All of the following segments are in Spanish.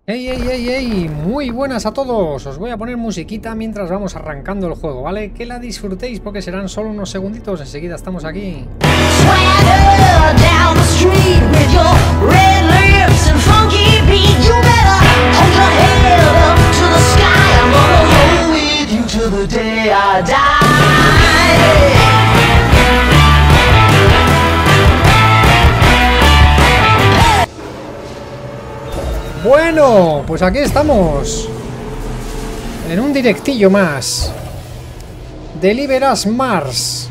Hey, hey, hey, hey, muy buenas a todos. Os voy a poner musiquita mientras vamos arrancando el juego, ¿vale? Que la disfrutéis porque serán solo unos segunditos. Enseguida estamos aquí. Bueno, pues aquí estamos en un directillo más. Deliver Us Mars.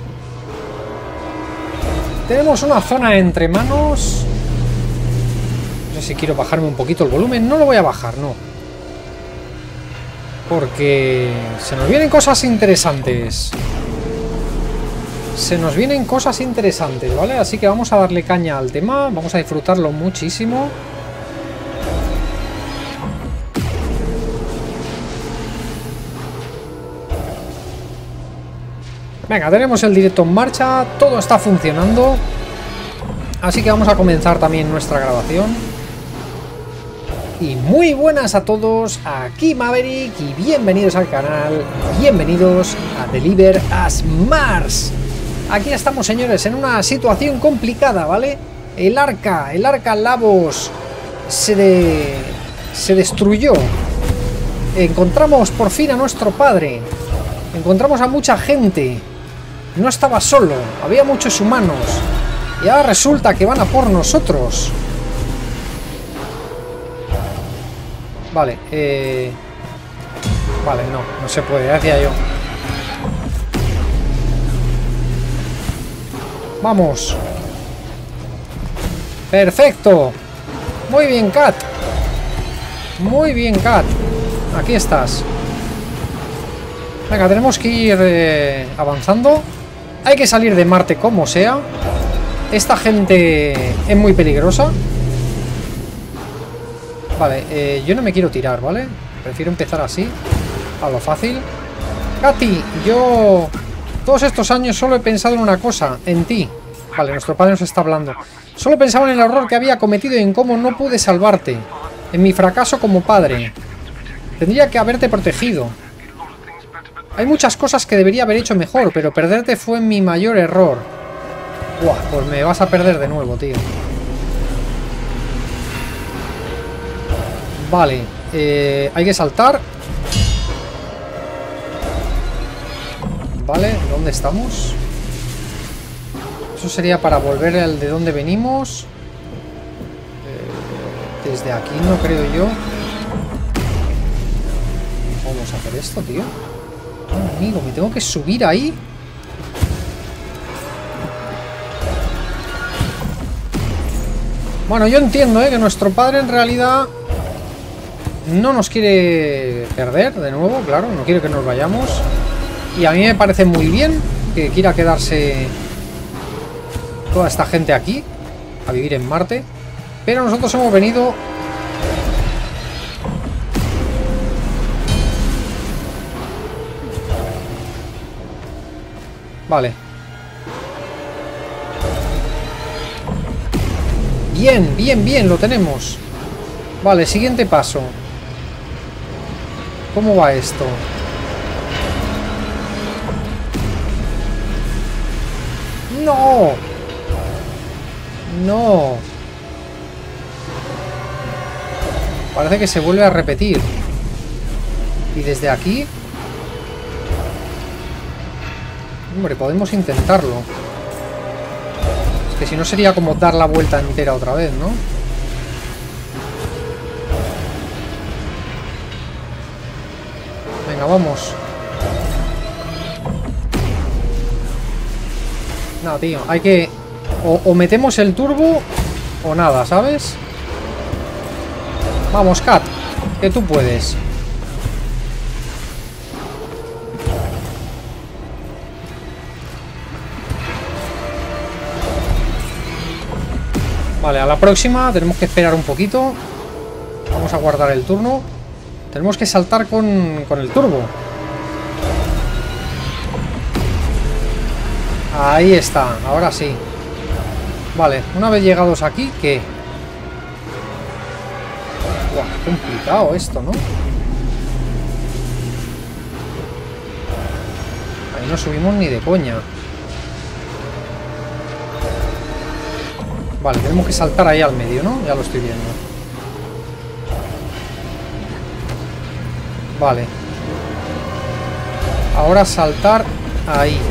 Tenemos una zona entre manos. No sé si quiero bajarme un poquito el volumen. No lo voy a bajar, no. Porque se nos vienen cosas interesantes. Se nos vienen cosas interesantes, ¿vale? Así que vamos a darle caña al tema. Vamos a disfrutarlo muchísimo. Venga, tenemos el directo en marcha, todo está funcionando. Así que vamos a comenzar también nuestra grabación. Y muy buenas a todos, aquí Maverick y bienvenidos al canal. Bienvenidos a Deliver Us Mars. Aquí estamos, señores, en una situación complicada, ¿vale? El arca Lavos se destruyó. Encontramos por fin a nuestro padre. Encontramos a mucha gente. No estaba solo, había muchos humanos. Y ahora resulta que van a por nosotros. Vale, vale, no se puede, decía yo. Vamos. Perfecto. Muy bien, Kat. Muy bien, Kat. Aquí estás. Venga, tenemos que ir avanzando. Hay que salir de Marte como sea. Esta gente es muy peligrosa. Vale, yo no me quiero tirar, ¿vale? Prefiero empezar así, a lo fácil. Katy, yo todos estos años solo he pensado en una cosa, en ti. Vale, nuestro padre nos está hablando. Solo pensaba en el error que había cometido y en cómo no pude salvarte. En mi fracaso como padre. Tendría que haberte protegido. Hay muchas cosas que debería haber hecho mejor, pero perderte fue mi mayor error. Buah, pues me vas a perder de nuevo, tío. Vale, hay que saltar. Vale, ¿dónde estamos? Eso sería para volver al de donde venimos. Desde aquí no creo yo. Vamos a hacer esto, tío. Oh, amigo, me tengo que subir ahí. Bueno, yo entiendo, que nuestro padre en realidad no nos quiere perder de nuevo, claro, no quiere que nos vayamos. Y a mí me parece muy bien que quiera quedarse toda esta gente aquí, a vivir en Marte. Pero nosotros hemos venido... Vale. Bien, bien, bien, lo tenemos. Vale, siguiente paso. ¿Cómo va esto? ¡No! ¡No! Parece que se vuelve a repetir. Y desde aquí... Hombre, podemos intentarlo. Es que si no sería como dar la vuelta entera otra vez, ¿no? Venga, vamos. No, tío, hay que... O metemos el turbo o nada, ¿sabes? Vamos, Kat, que tú puedes. Vale, a la próxima tenemos que esperar un poquito. Vamos a guardar el turno. Tenemos que saltar con el turbo. Ahí está, ahora sí. Vale, una vez llegados aquí, ¿qué? Buah, qué complicado esto, ¿no? Ahí no subimos ni de coña. Vale, tenemos que saltar ahí al medio, ¿no? Ya lo estoy viendo. Vale. Ahora saltar ahí.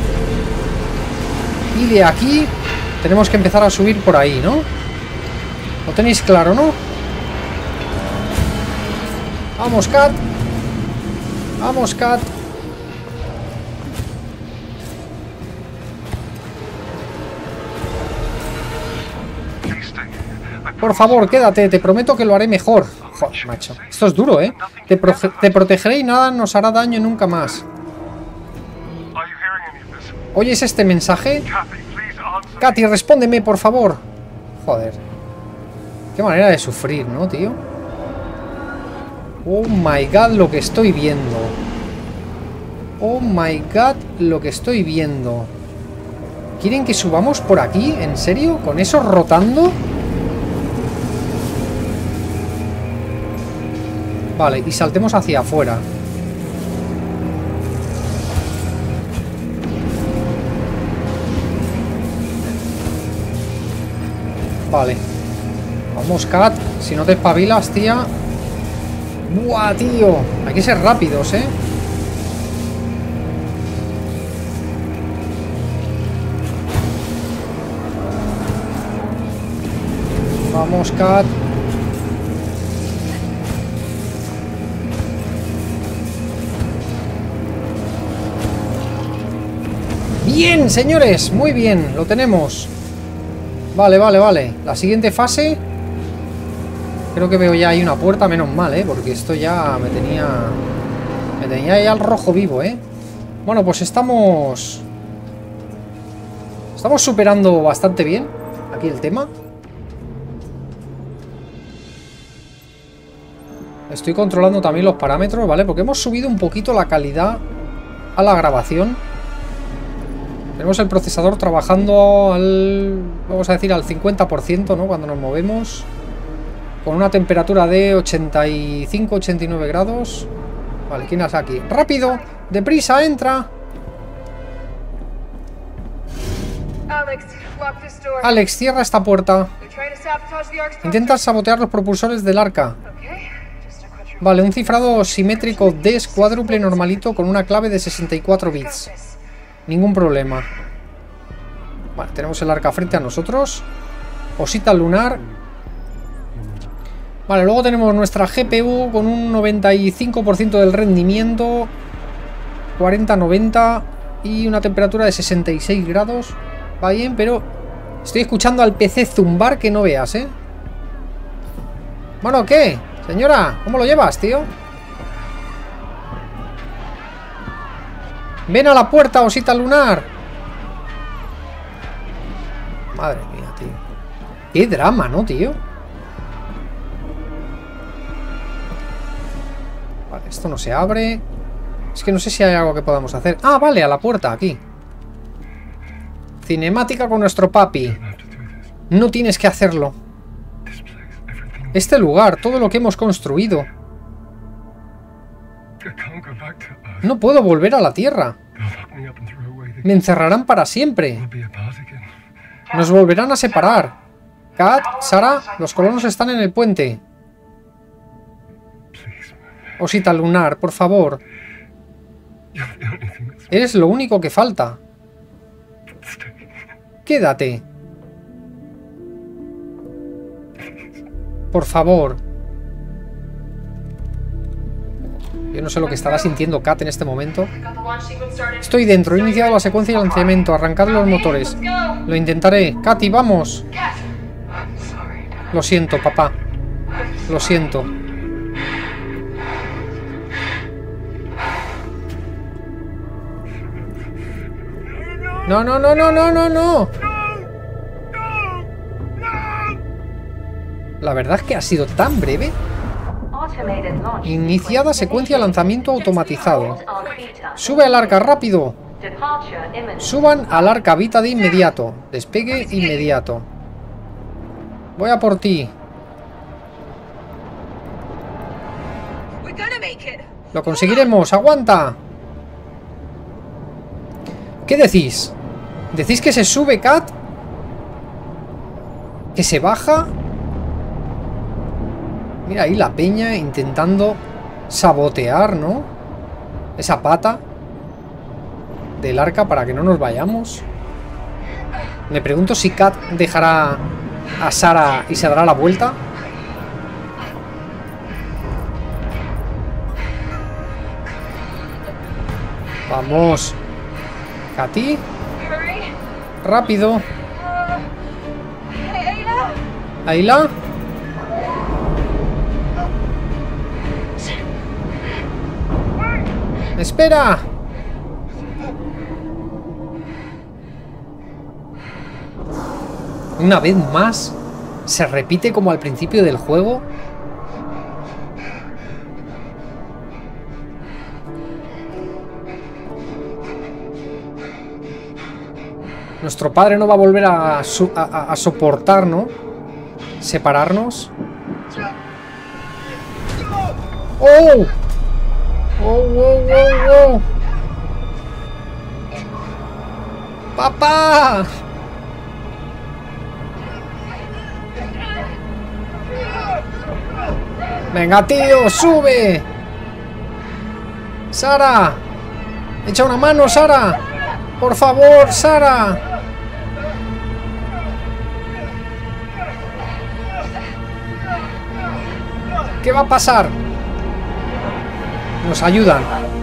Y de aquí tenemos que empezar a subir por ahí, ¿no? Lo tenéis claro, ¿no? Vamos, Cat. Vamos, Cat. Por favor, quédate. Te prometo que lo haré mejor. Joder, macho. Esto es duro, ¿eh? Te protegeré y nada nos hará daño nunca más. ¿Oyes este mensaje? Katy, respóndeme, por favor. Joder. Qué manera de sufrir, ¿no, tío? Oh my god, lo que estoy viendo. Oh my god, lo que estoy viendo. ¿Quieren que subamos por aquí? ¿En serio? ¿Con eso rotando? Vale, y saltemos hacia afuera. Vale. Vamos, Cat. Si no te espabilas, tía. ¡Buah, tío! Hay que ser rápidos, ¿eh? Vamos, Cat. Bien, señores. Muy bien. Lo tenemos. Vale, vale, vale. La siguiente fase. Creo que veo ya ahí una puerta. Menos mal, porque esto ya me tenía... Me tenía ya al rojo vivo, Bueno, pues estamos superando bastante bien aquí el tema. Estoy controlando también los parámetros, ¿vale? Porque hemos subido un poquito la calidad a la grabación. Tenemos el procesador trabajando al... Vamos a decir al 50%, ¿no? Cuando nos movemos. Con una temperatura de 85-89 grados. Vale, ¿quién es aquí? ¡Rápido! ¡Deprisa! ¡Entra! Alex, cierra esta puerta. Intenta sabotear los propulsores del arca. Vale, un cifrado simétrico DES cuádruple normalito con una clave de 64 bits. Ningún problema. Vale, tenemos el arca frente a nosotros. Osita lunar. Vale, luego tenemos nuestra GPU con un 95% del rendimiento. 40-90. Y una temperatura de 66 grados. Va bien, pero estoy escuchando al PC zumbar que no veas, Bueno, ¿qué? Señora, ¿cómo lo llevas, tío? Ven a la puerta, osita lunar. Madre mía, tío. Qué drama, ¿no, tío? Vale, esto no se abre. Es que no sé si hay algo que podamos hacer. Ah, vale, a la puerta, aquí. Cinemática con nuestro papi. No tienes que hacerlo. Este lugar, todo lo que hemos construido. No puedo volver a la Tierra. Me encerrarán para siempre. Nos volverán a separar. Kat, Sara, los colonos están en el puente. Osita lunar, por favor. Eres lo único que falta. Quédate. Por favor. Yo no sé lo que estará sintiendo Kat en este momento. Estoy dentro. He iniciado la secuencia de lanzamiento. Arrancad los motores. Lo intentaré. Katy, vamos. Lo siento, papá. Lo siento. No, no, no, no, no, no, no. La verdad es que ha sido tan breve. Iniciada secuencia de lanzamiento automatizado. Sube al arca, rápido. Suban al arca Vita de inmediato. Despegue inmediato. Voy a por ti. Lo conseguiremos, aguanta. ¿Qué decís? ¿Decís que se sube, Kat? ¿Que se baja? Mira ahí la peña intentando sabotear, ¿no? Esa pata del arca para que no nos vayamos. Me pregunto si Kat dejará a Sara y se dará la vuelta. Vamos. Katy. Rápido. Ayla. ¡Espera! Una vez más, se repite como al principio del juego. Nuestro padre no va a volver a soportar, ¿no? Separarnos. ¡Oh! ¡Oh, oh, oh, oh! ¡Papá! ¡Venga, tío! ¡Sube! ¡Sara! ¡Echa una mano, Sara! ¡Por favor, Sara! ¿Qué va a pasar? Nos ayudan.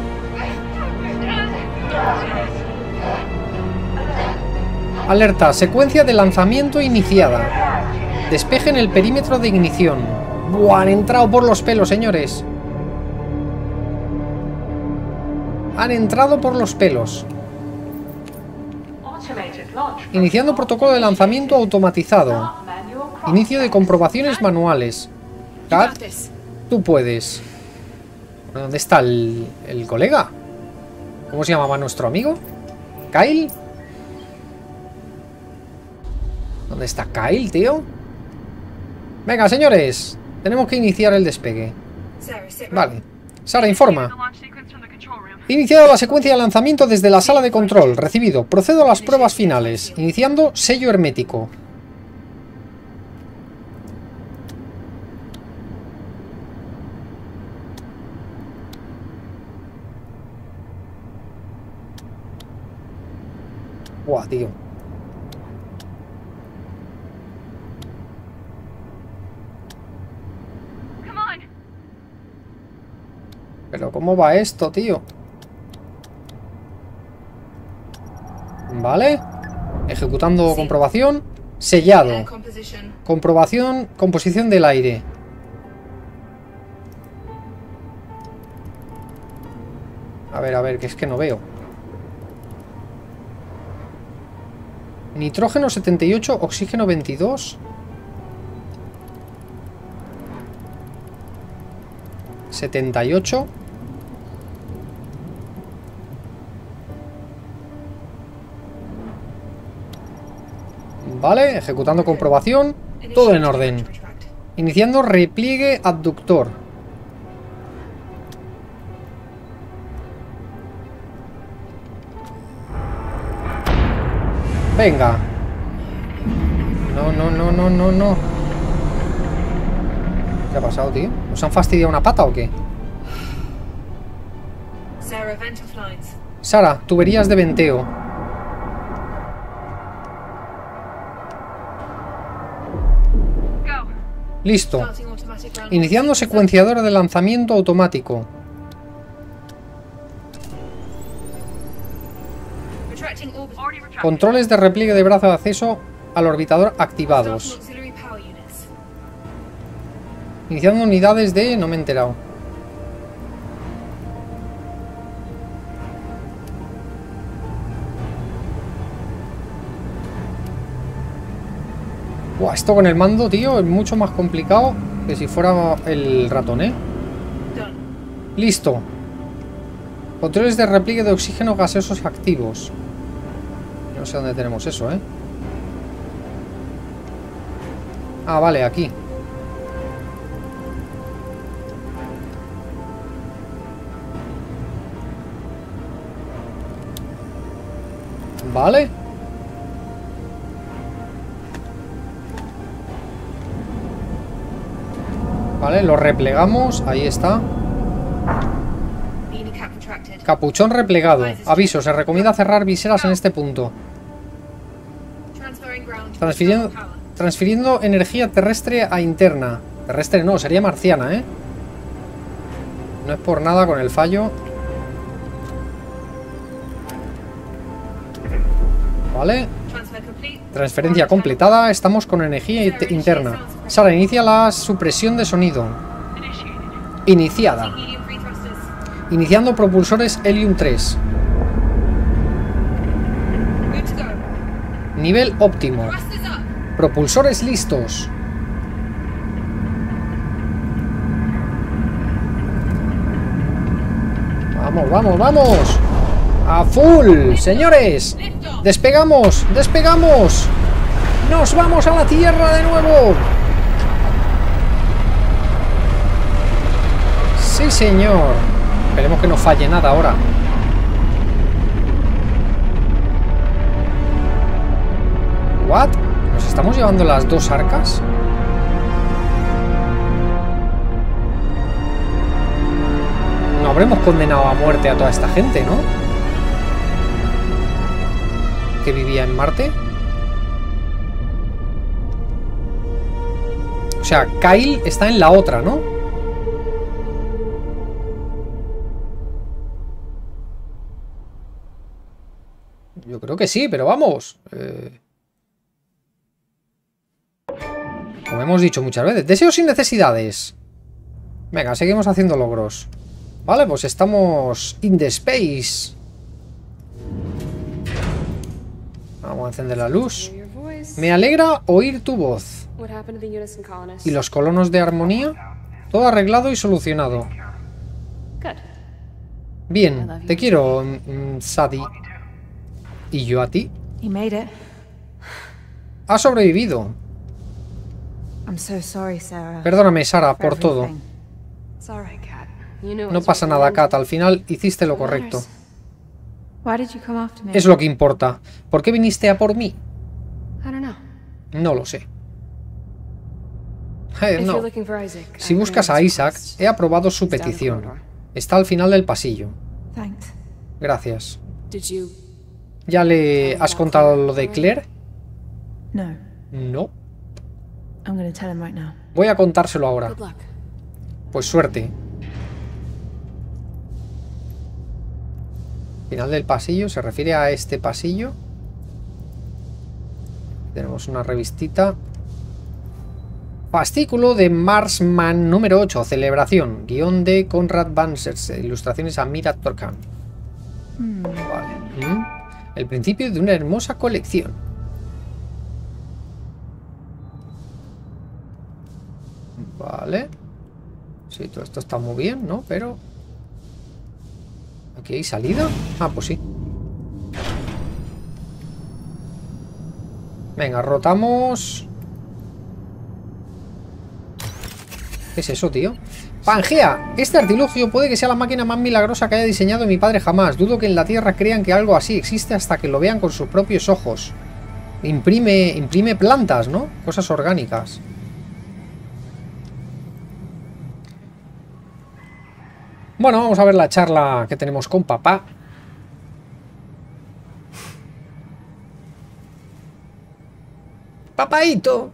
Alerta, secuencia de lanzamiento iniciada. Despeje en el perímetro de ignición. ¡Buah! Han entrado por los pelos, señores. Han entrado por los pelos. Iniciando protocolo de lanzamiento automatizado. Inicio de comprobaciones manuales. Kat, tú puedes. ¿Dónde está el colega? ¿Cómo se llamaba nuestro amigo? ¿Kyle? ¿Dónde está Kyle, tío? Venga, señores. Tenemos que iniciar el despegue. Vale. Sara, informa. Iniciado la secuencia de lanzamiento desde la sala de control. Recibido. Procedo a las pruebas finales. Iniciando sello hermético. Buah, tío. Pero ¿cómo va esto, tío? Vale. Ejecutando comprobación. Sellado. Comprobación, composición del aire. A ver, que es que no veo. Nitrógeno 78, oxígeno 22. 78. Vale, ejecutando comprobación. Todo en orden. Iniciando repliegue abductor. Venga. No. ¿Qué ha pasado, tío? ¿Nos han fastidiado una pata o qué? Sara, tuberías de venteo. Listo. Iniciando secuenciadora de lanzamiento automático. Controles de repliegue de brazo de acceso al orbitador activados. Iniciando unidades de... No me he enterado. Buah, esto con el mando, tío, es mucho más complicado que si fuera el ratón, ¿eh? Listo. Controles de repliegue de oxígeno gaseosos activos. No sé dónde tenemos eso, ¿eh? Ah, vale, aquí. Vale. Vale, lo replegamos. Ahí está. Capuchón replegado. Aviso, se recomienda cerrar viseras en este punto. Transfiriendo energía terrestre a interna. Terrestre no, sería marciana, ¿eh? No es por nada con el fallo. Vale. Transferencia completada. Estamos con energía interna. Sara, inicia la supresión de sonido. Iniciada. Iniciando propulsores Helium 3. Nivel óptimo. Propulsores listos. Vamos, vamos, vamos. A full, señores. Despegamos, despegamos. Nos vamos a la Tierra de nuevo. Sí, señor. Esperemos que no falle nada ahora. ¿What? ¿Nos estamos llevando las dos arcas? No habremos condenado a muerte a toda esta gente, ¿no? Que vivía en Marte. O sea, Kyle está en la otra, ¿no? Yo creo que sí, pero vamos. Como hemos dicho muchas veces. Deseos sin necesidades. Venga, seguimos haciendo logros. Vale, pues estamos in the space. Vamos a encender la luz. Me alegra oír tu voz. ¿Y los colonos de armonía? Todo arreglado y solucionado. Bien, te quiero, Sadie. ¿Y yo a ti? Has sobrevivido. Perdóname, Sara, por todo. No pasa nada, Kat. Al final hiciste lo correcto. Es lo que importa. ¿Por qué viniste a por mí? No lo sé. No. Si buscas a Isaac, he aprobado su petición. Está al final del pasillo. Gracias. ¿Ya le has contado lo de Claire? No. Voy a contárselo ahora. Pues suerte. Final del pasillo, se refiere a este pasillo. Tenemos una revistita. Fascículo de Marsman número 8, celebración. Guión de Conrad Bansers, ilustraciones a Mira Torkan. Vale. El principio de una hermosa colección. Vale. Sí, todo esto está muy bien, ¿no? Pero... ¿aquí hay salida? Ah, pues sí. Venga, rotamos. ¿Qué es eso, tío? Pangea. Este artilugio puede que sea la máquina más milagrosa que haya diseñado mi padre jamás. Dudo que en la Tierra crean que algo así existe hasta que lo vean con sus propios ojos. Imprime plantas, ¿no? Cosas orgánicas. Bueno, vamos a ver la charla que tenemos con papá. Papaíto.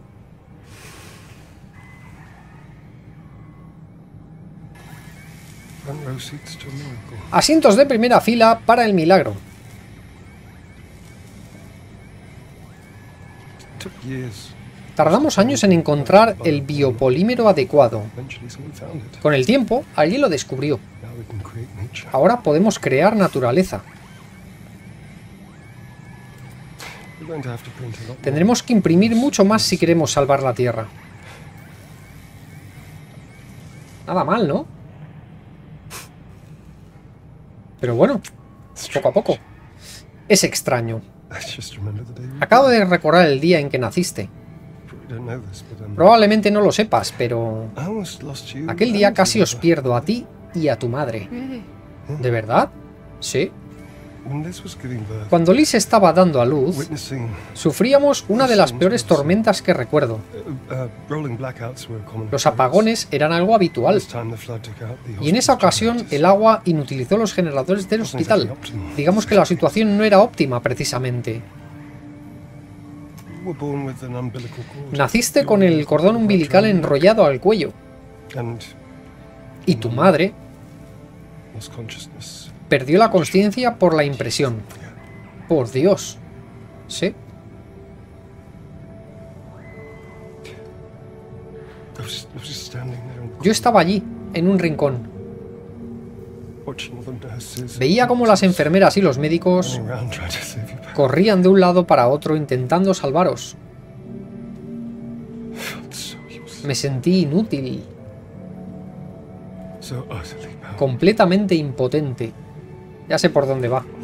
Asientos de primera fila para el milagro. Tardamos años en encontrar el biopolímero adecuado. Con el tiempo, alguien lo descubrió. Ahora podemos crear naturaleza. Tendremos que imprimir mucho más si queremos salvar la Tierra. Nada mal, ¿no? Pero bueno, poco a poco. Es extraño. Acabo de recordar el día en que naciste. Probablemente no lo sepas, pero... aquel día casi os pierdo a ti y a tu madre. ¿De verdad? Sí. Cuando Liz estaba dando a luz, sufríamos una de las peores tormentas que recuerdo. Los apagones eran algo habitual, y en esa ocasión el agua inutilizó los generadores del hospital. Digamos que la situación no era óptima, precisamente. Naciste con el cordón umbilical enrollado al cuello, y tu madre perdió la consciencia por la impresión. Por Dios. ¿Sí? Yo estaba allí, en un rincón. Veía cómo las enfermeras y los médicos corrían de un lado para otro intentando salvaros. Me sentí inútil. Completamente impotente. Ya sé por dónde va.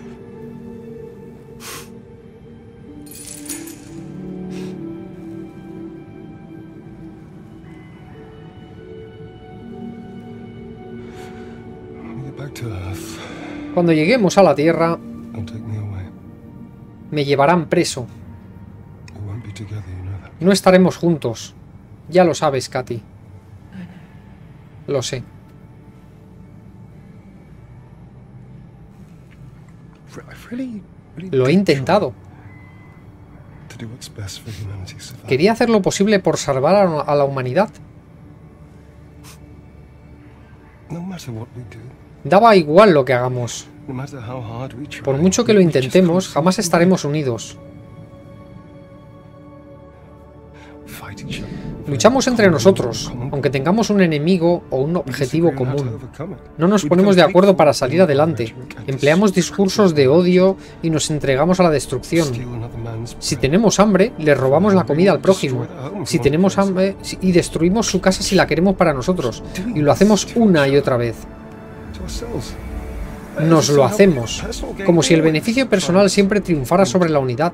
Cuando lleguemos a la Tierra, me llevarán preso. No estaremos juntos. Ya lo sabes, Katy. Lo sé. Lo he intentado. Quería hacer lo posible por salvar a la humanidad. Daba igual lo que hagamos. Por mucho que lo intentemos, jamás estaremos unidos. Luchamos entre nosotros, aunque tengamos un enemigo o un objetivo común. No nos ponemos de acuerdo para salir adelante. Empleamos discursos de odio y nos entregamos a la destrucción. Si tenemos hambre, le robamos la comida al prójimo. Si tenemos hambre, y destruimos su casa si la queremos para nosotros. Y lo hacemos una y otra vez. Nos lo hacemos, como si el beneficio personal siempre triunfara sobre la unidad.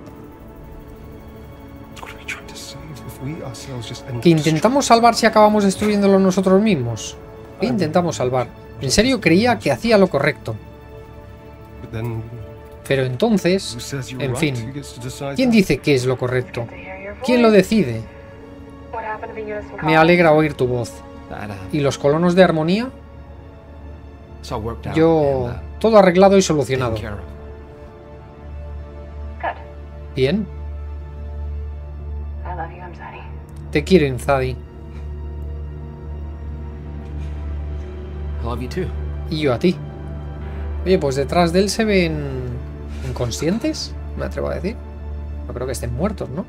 ¿Que intentamos salvar si acabamos destruyéndolo nosotros mismos? ¿Qué intentamos salvar? En serio creía que hacía lo correcto. Pero entonces, en fin, ¿quién dice qué es lo correcto? ¿Quién lo decide? Me alegra oír tu voz. ¿Y los colonos de armonía? Yo... todo arreglado y solucionado. Bien. Te quiero, Inzadi. Y yo a ti. Oye, pues detrás de él se ven... ¿inconscientes? Me atrevo a decir. No creo que estén muertos, ¿no?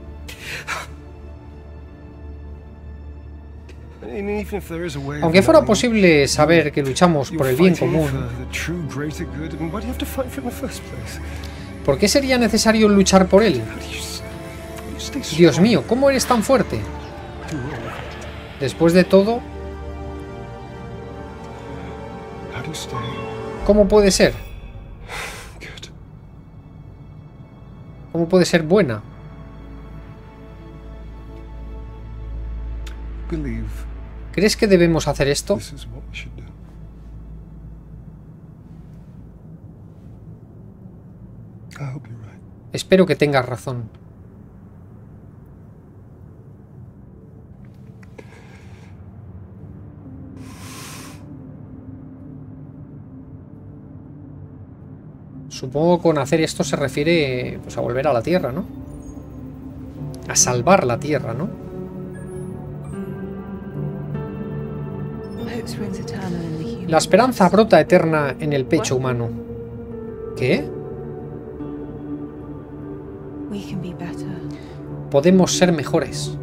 Aunque fuera posible saber que luchamos por el bien común, ¿por qué sería necesario luchar por él? Dios mío, ¿cómo eres tan fuerte? Después de todo, ¿cómo puede ser? ¿Cómo puede ser buena? ¿Crees que debemos hacer esto? Espero que tengas razón. Supongo que con hacer esto se refiere pues, a volver a la Tierra, ¿no? A salvar la Tierra, ¿no? La esperanza brota eterna en el pecho humano. ¿Qué? Podemos ser mejores.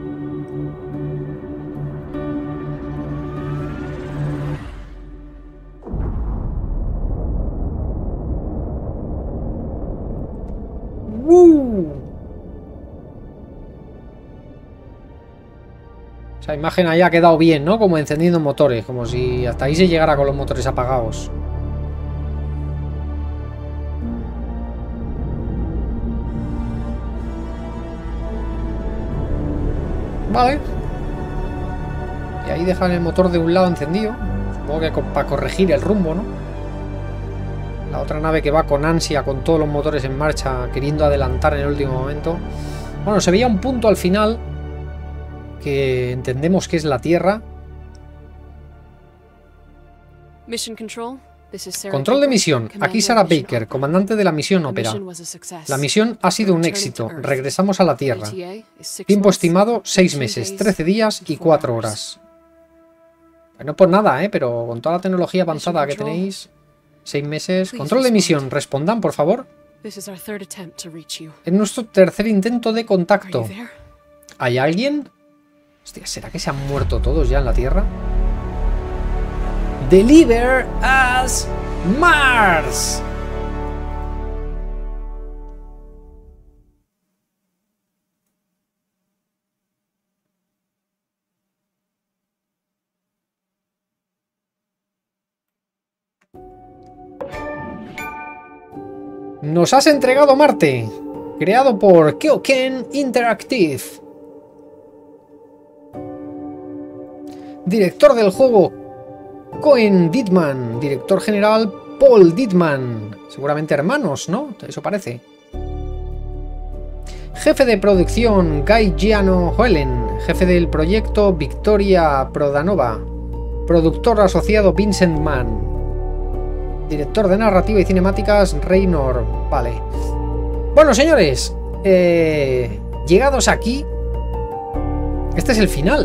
Esa imagen ahí ha quedado bien, ¿no? Como encendiendo motores, como si hasta ahí se llegara con los motores apagados. Vale. Y ahí dejan el motor de un lado encendido. Supongo que para corregir el rumbo, ¿no? La otra nave que va con ansia, con todos los motores en marcha, queriendo adelantar en el último momento. Bueno, se veía un punto al final que entendemos que es la Tierra. Control de misión. Aquí Sarah Baker, comandante de la misión Ópera. La misión ha sido un éxito. Regresamos a la Tierra. Tiempo estimado 6 meses, 13 días y 4 horas. Bueno, pues nada, pero con toda la tecnología avanzada que tenéis, 6 meses. Control de misión. Respondan, por favor. Es nuestro tercer intento de contacto. ¿Hay alguien? Hostia, ¿será que se han muerto todos ya en la Tierra? Deliver us Mars. Nos has entregado Marte, creado por Keoken Interactive. Director del juego Cohen Dittman, director general Paul Dittman, seguramente hermanos, ¿no? Eso parece. Jefe de producción Guy Giano Hoelen, jefe del proyecto Victoria Prodanova, productor asociado Vincent Mann, director de narrativa y cinemáticas Raynor. Vale. Bueno, señores, llegados aquí, este es el final.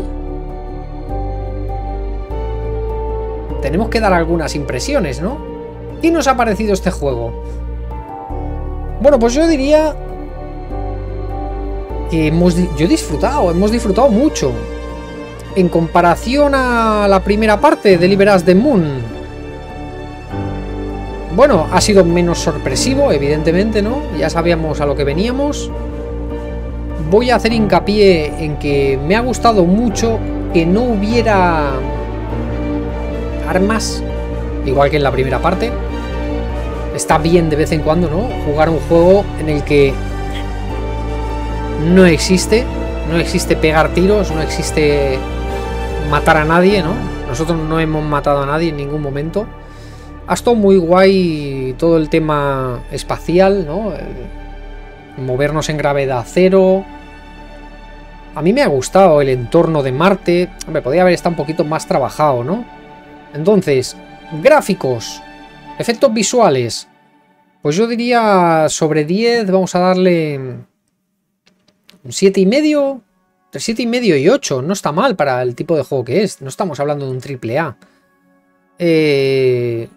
Tenemos que dar algunas impresiones, ¿no? ¿Qué nos ha parecido este juego? Bueno, pues yo diría que hemos disfrutado mucho. En comparación a la primera parte de Deliver Us the Moon. Bueno, ha sido menos sorpresivo, evidentemente, ¿no? Ya sabíamos a lo que veníamos. Voy a hacer hincapié en que me ha gustado mucho que no hubiera armas, igual que en la primera parte. Está bien de vez en cuando, ¿no? Jugar un juego en el que no existe pegar tiros, no existe matar a nadie, ¿no? Nosotros no hemos matado a nadie en ningún momento. Ha estado muy guay todo el tema espacial, ¿no? Movernos en gravedad cero. A mí me ha gustado el entorno de Marte. Hombre, podría haber estado un poquito más trabajado, ¿no? Entonces, gráficos, efectos visuales, pues yo diría sobre 10, vamos a darle un 7,5, entre 7,5 y 8, no está mal para el tipo de juego que es, no estamos hablando de un AAA. ¿Qué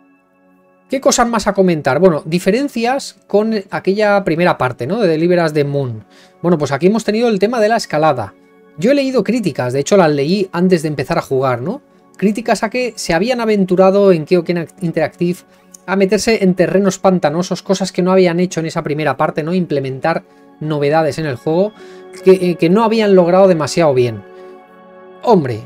cosas más a comentar? Bueno, diferencias con aquella primera parte, ¿no? De Deliver Us the Moon. Bueno, pues aquí hemos tenido el tema de la escalada. Yo he leído críticas, de hecho las leí antes de empezar a jugar, ¿no? Críticas a que se habían aventurado en Keoken Interactive a meterse en terrenos pantanosos, cosas que no habían hecho en esa primera parte, ¿no? Implementar novedades en el juego que no habían logrado demasiado bien. Hombre,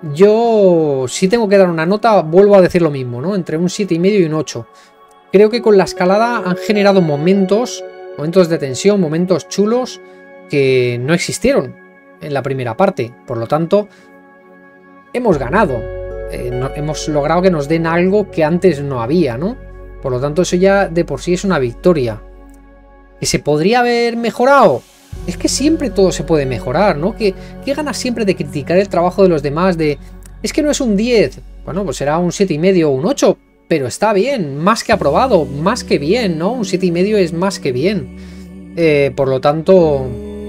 yo si tengo que dar una nota, vuelvo a decir lo mismo, ¿no? Entre un 7,5 y un 8. Creo que con la escalada han generado momentos de tensión, momentos chulos que no existieron en la primera parte. Por lo tanto, hemos ganado. Hemos logrado que nos den algo que antes no había, ¿no? Por lo tanto, eso ya de por sí es una victoria. ¿Que se podría haber mejorado? Es que siempre todo se puede mejorar, ¿no? ¿Qué ganas siempre de criticar el trabajo de los demás? Es que no es un 10. Bueno, pues será un 7,5 o un 8. Pero está bien, más que aprobado, más que bien, ¿no? Un 7,5 es más que bien. Por lo tanto,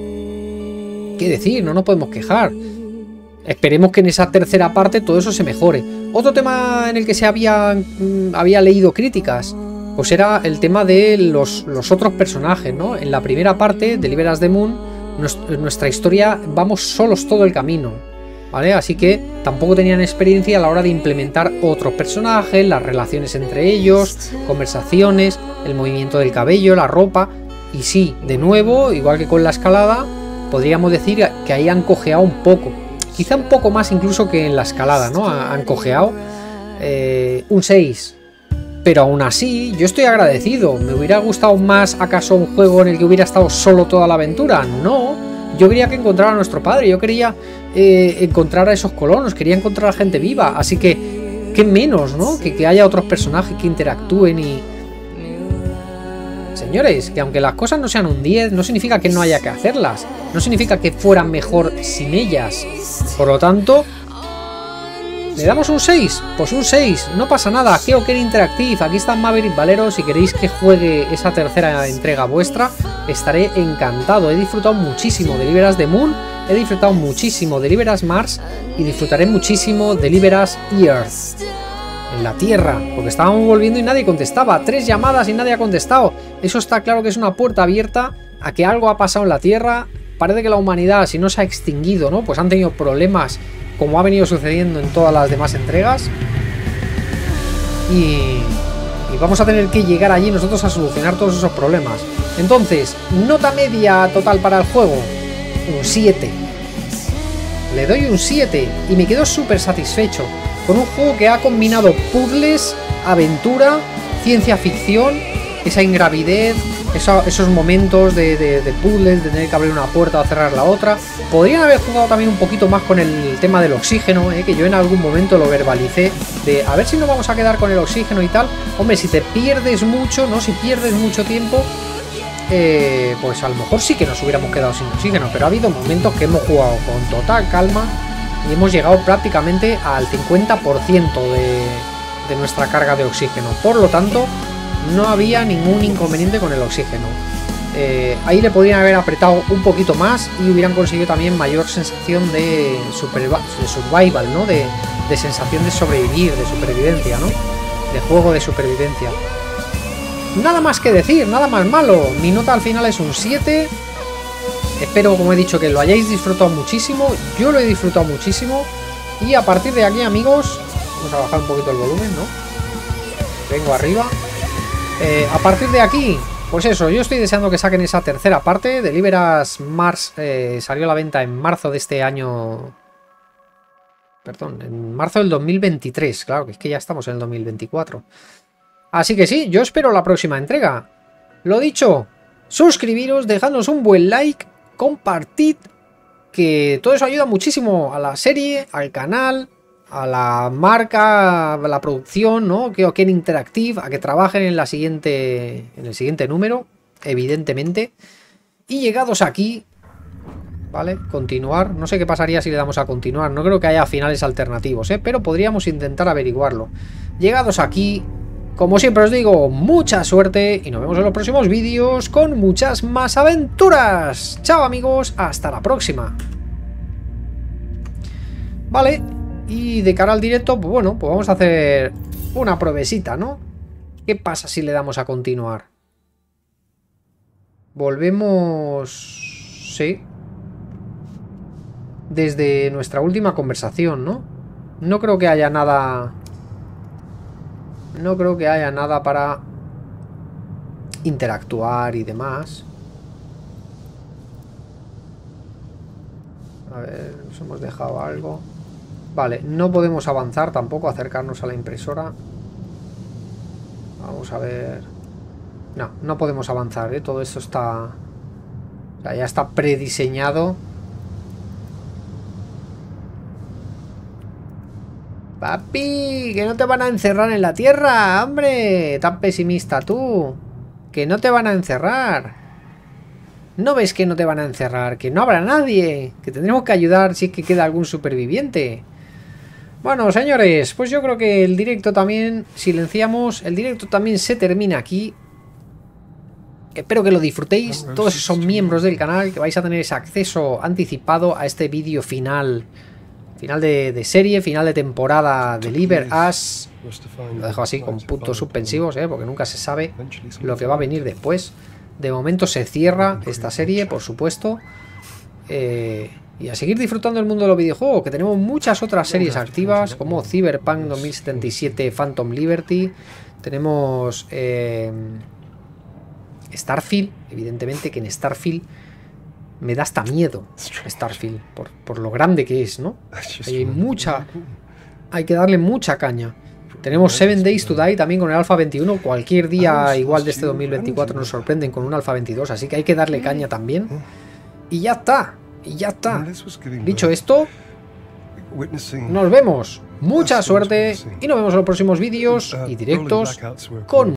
¿qué decir? No nos podemos quejar. Esperemos que en esa tercera parte todo eso se mejore. Otro tema en el que se había leído críticas, pues era el tema de los otros personajes, ¿no? En la primera parte, Deliver Us the Moon, nuestra historia, vamos solos todo el camino, ¿vale? Así que tampoco tenían experiencia a la hora de implementar otros personajes, las relaciones entre ellos, conversaciones, el movimiento del cabello, la ropa. Y sí, de nuevo, igual que con la escalada, podríamos decir que ahí han cojeado un poco. Quizá un poco más incluso que en la escalada, ¿no? Han cojeado un 6. Pero aún así, yo estoy agradecido. ¿Me hubiera gustado más acaso un juego en el que hubiera estado solo toda la aventura? No. Yo quería que encontrara a nuestro padre. Yo quería encontrar a esos colonos. Quería encontrar a gente viva. Así que, ¿qué menos, no? Que haya otros personajes que interactúen Señores, que aunque las cosas no sean un 10, no significa que no haya que hacerlas. No significa que fueran mejor sin ellas. Por lo tanto, ¿le damos un 6? Pues un 6, no pasa nada. Keoken Interactive, aquí está Maverick Valero. Si queréis que juegue esa tercera entrega vuestra, estaré encantado. He disfrutado muchísimo de Libera's the Moon, he disfrutado muchísimo de Libera's Mars y disfrutaré muchísimo de Libera's Earth, en la Tierra, porque estábamos volviendo y nadie contestaba. 3 llamadas y nadie ha contestado. Eso está claro que es una puerta abierta a que algo ha pasado en la Tierra. Parece que la humanidad, si no se ha extinguido, ¿no? Pues han tenido problemas, como ha venido sucediendo en todas las demás entregas. Y vamos a tener que llegar allí nosotros a solucionar todos esos problemas. Entonces, nota media total para el juego, un 7. Le doy un 7 y me quedo súper satisfecho con un juego que ha combinado puzzles, aventura, ciencia ficción, esa ingravidez, esos momentos de puzzles, de tener que abrir una puerta o cerrar la otra. Podrían haber jugado también un poquito más con el tema del oxígeno, que yo en algún momento lo verbalicé, de a ver si nos vamos a quedar con el oxígeno y tal. Hombre, si te pierdes mucho, ¿no? Si pierdes mucho tiempo, pues a lo mejor sí que nos hubiéramos quedado sin oxígeno, pero ha habido momentos que hemos jugado con total calma y hemos llegado prácticamente al 50% de nuestra carga de oxígeno. Por lo tanto, no había ningún inconveniente con el oxígeno. Ahí le podrían haber apretado un poquito más y hubieran conseguido también mayor sensación de survival, ¿no? De sensación de sobrevivir, de supervivencia, ¿no? De juego de supervivencia. Nada más que decir, nada más malo. Mi nota al final es un 7. Espero, como he dicho, que lo hayáis disfrutado muchísimo. Yo lo he disfrutado muchísimo. Y a partir de aquí, amigos, vamos a bajar un poquito el volumen, ¿no? Vengo arriba. A partir de aquí, pues eso, yo estoy deseando que saquen esa tercera parte de Libera's Mars. Salió a la venta en marzo de este año. Perdón, en marzo del 2023. Claro, que es que ya estamos en el 2024. Así que sí, yo espero la próxima entrega. Lo dicho, suscribiros, dejadnos un buen like, compartid, que todo eso ayuda muchísimo a la serie, al canal, a la marca, a la producción, ¿no? Keoken Interactive, a que trabajen en el siguiente número, evidentemente. Y llegados aquí, ¿vale? Continuar. No sé qué pasaría si le damos a continuar. No creo que haya finales alternativos, pero podríamos intentar averiguarlo. Llegados aquí, como siempre os digo, mucha suerte y nos vemos en los próximos vídeos con muchas más aventuras. Chao, amigos, hasta la próxima. Vale, y de cara al directo, pues bueno, pues vamos a hacer una pruebecita, ¿no? ¿Qué pasa si le damos a continuar? Volvemos... Sí. Desde nuestra última conversación, ¿no? No creo que haya nada... No creo que haya nada para interactuar y demás. A ver, nos hemos dejado algo. Vale, no podemos avanzar tampoco, acercarnos a la impresora. Vamos a ver. No, no podemos avanzar, todo esto está... O sea, ya está prediseñado. Papi, que no te van a encerrar en la Tierra, hombre. Tan pesimista tú. Que no te van a encerrar. ¿No ves que no te van a encerrar? Que no habrá nadie. Que tendremos que ayudar si es que queda algún superviviente. Bueno, señores, pues yo creo que el directo también, silenciamos, el directo también se termina aquí. Espero que lo disfrutéis, todos son miembros del canal, que vais a tener ese acceso anticipado a este vídeo final. Final de serie, final de temporada de Libera's. Lo dejo así con puntos suspensivos, porque nunca se sabe lo que va a venir después. De momento se cierra esta serie, por supuesto. Y a seguir disfrutando del mundo de los videojuegos, que tenemos muchas otras series activas, como Cyberpunk 2077 Phantom Liberty. Tenemos Starfield, evidentemente que en Starfield me da hasta miedo. Starfield, por lo grande que es, ¿no? Hay que darle mucha caña. Tenemos 7 Days to Die también con el Alpha 21. Cualquier día igual de este 2024 nos sorprenden con un Alpha 22, así que hay que darle caña también. Y ya está. Y ya está. Dicho esto, nos vemos. Mucha suerte y nos vemos en los próximos vídeos y directos con